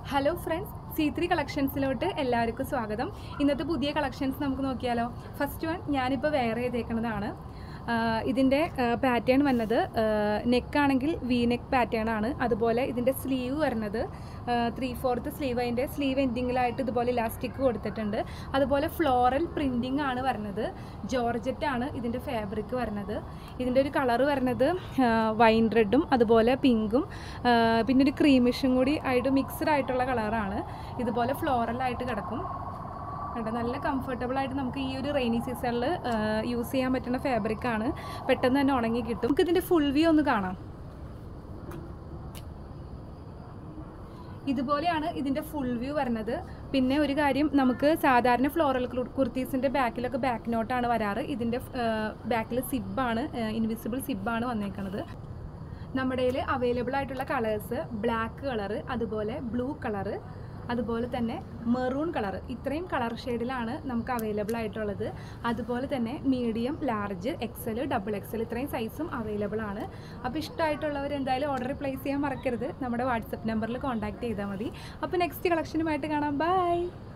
Hello friends, C3 കളക്ഷൻസിലോട്ട് എല്ലാവർക്കും സ്വാഗതം. ഇന്നത്തെ പുതിയ കളക്ഷൻസ് നമുക്ക് നോക്കിയാലോ. ഫസ്റ്റ് വൺ ഞാനിപ്പോൾ വെയർ ചെയ്തേക്കുന്നതാണ്. ഇതിൻ്റെ പാറ്റേൺ വന്നത് നെക്കാണെങ്കിൽ വി നെക്ക് പാറ്റേൺ ആണ്. അതുപോലെ ഇതിൻ്റെ സ്ലീവ് വരുന്നത് 3/4 സ്ലീവ്, അതിൻ്റെ സ്ലീവ് എൻഡിങ്ങിലായിട്ട് ഇതുപോലെ ഇലാസ്റ്റിക് കൊടുത്തിട്ടുണ്ട്. അതുപോലെ ഫ്ലോറൽ പ്രിൻറ്റിംഗ് ആണ് വരുന്നത്. ജോർജറ്റ് ആണ് ഇതിൻ്റെ ഫാബ്രിക് വരുന്നത്. ഇതിൻ്റെ ഒരു കളർ വരുന്നത് വൈൻ റെഡും അതുപോലെ പിങ്കും പിന്നെ ഒരു ക്രീമിഷും കൂടി ആയിട്ട് മിക്സ്ഡ് ആയിട്ടുള്ള കളറാണ്. ഇതുപോലെ ഫ്ലോറലായിട്ട് കിടക്കും. നല്ല കംഫർട്ടബിൾ ആയിട്ട് നമുക്ക് ഈ ഒരു റെയിനി സീസണിൽ യൂസ് ചെയ്യാൻ പറ്റുന്ന ഫാബ്രിക്കാണ്. പെട്ടെന്ന് തന്നെ ഉണങ്ങി കിട്ടും. നമുക്ക് ഇതിൻ്റെ ഫുൾ വ്യൂ ഒന്ന് കാണാം. ഇതുപോലെയാണ് ഇതിൻ്റെ ഫുൾ വ്യൂ വരുന്നത്. പിന്നെ ഒരു കാര്യം, നമുക്ക് സാധാരണ ഫ്ലോറൽ കുർത്തീസിൻ്റെ ബാക്കിലൊക്കെ ബാക്ക് നോട്ടാണ് വരാറ്. ഇതിൻ്റെ ബാക്കിൽ സിബാണ്, ഇൻവിസിബിൾ സിബാണ് വന്നേക്കുന്നത്. നമ്മുടെ കയ്യിൽ അവൈലബിൾ ആയിട്ടുള്ള കളേഴ്സ് ബ്ലാക്ക് കളറ്, അതുപോലെ ബ്ലൂ കളറ്, അതുപോലെ തന്നെ മെറൂൺ കളർ, ഇത്രയും കളർ ഷെയ്ഡിലാണ് നമുക്ക് അവൈലബിൾ ആയിട്ടുള്ളത്. അതുപോലെ തന്നെ മീഡിയം, ലാർജ്, XL, XXL ഇത്രയും സൈസും അവൈലബിൾ ആണ്. അപ്പോൾ ഇഷ്ടമായിട്ടുള്ളവർ എന്തായാലും ഓർഡർ പ്ലേസ് ചെയ്യാൻ മറക്കരുത്. നമ്മുടെ വാട്സപ്പ് നമ്പറിൽ കോൺടാക്ട് ചെയ്താൽ മതി. അപ്പോൾ നെക്സ്റ്റ് കളക്ഷനുമായിട്ട് കാണാം. ബൈ.